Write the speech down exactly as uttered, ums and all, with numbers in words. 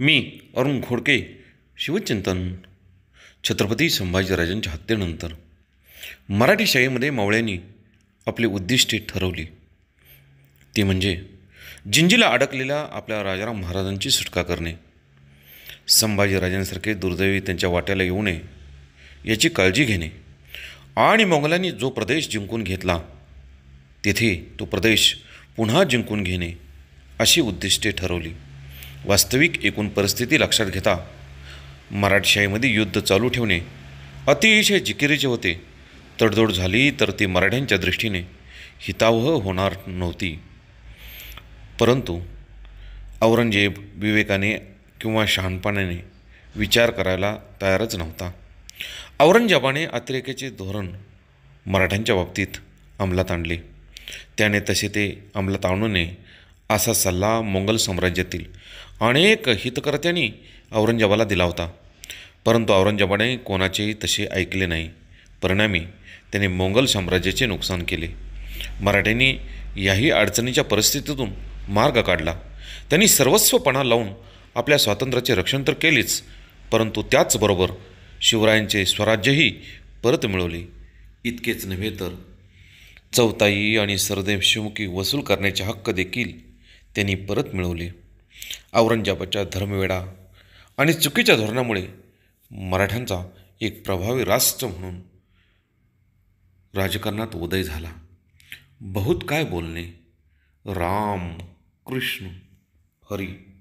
मी अरुण घोडके. शिवचिंतन. छत्रपती संभाजीराजांच्या हत्येनंतर मराठी शाळेमध्ये मावळ्यांनी आपली उद्दिष्टे ठरवली. ती म्हणजे जिंजीला अडकलेल्या आपल्या राजाराम महाराजांची सुटका करणे. संभाजीराजांसारखे दुर्दैवी त्यांच्या वाट्याला येऊ नये याची काळजी घेणे आणि मोगलांनी जो प्रदेश जिंकून घेतला तेथे तो प्रदेश पुन्हा जिंकून घेणे अशी उद्दिष्टे ठरवली. वास्तविक एकूण परिस्थिती लक्षात घेता मराठशाहीमध्ये युद्ध चालू ठेवणे अतिशय जिकिरीचे होते. तडजोड झाली तर ती मराठ्यांच्या दृष्टीने हितावह होणार नव्हती. परंतु औरंगजेब विवेकाने किंवा शहाणपणाने विचार करायला तयारच नव्हता. औरंगजेबाने अतिरेकाचे धोरण मराठ्यांच्या बाबतीत अंमलात आणले. त्याने तसे ते अंमलात आणू नये असा सल्ला मोंगल साम्राज्यातील अनेक हितकर्त्यांनी औरंगजेबाला दिला होता. परंतु औरंगजेबाने कोणाचेही तसे ऐकले नाही. परिणामी त्याने मोंगल साम्राज्याचे नुकसान केले. मराठ्यांनी याही अडचणीच्या परिस्थितीतून मार्ग काढला. त्यांनी सर्वस्व पणा लावून आपल्या स्वातंत्र्याचे रक्षण तर केलेच, परंतु त्याचबरोबर शिवरायांचे स्वराज्यही परत मिळवले. इतकेच नव्हे तर चौथाई आणि सरदेशमुखी वसूल करण्याचे हक्क देखील त्यांनी परत मिळवले. औरंगजेबाच्या धर्मवेडा आणि चुकीच्या धोरणामुळे मराठ्यांचा एक प्रभावी राष्ट्र म्हणून राजकारणात उदय झाला. बहुत काय बोलणे. राम कृष्ण हरी.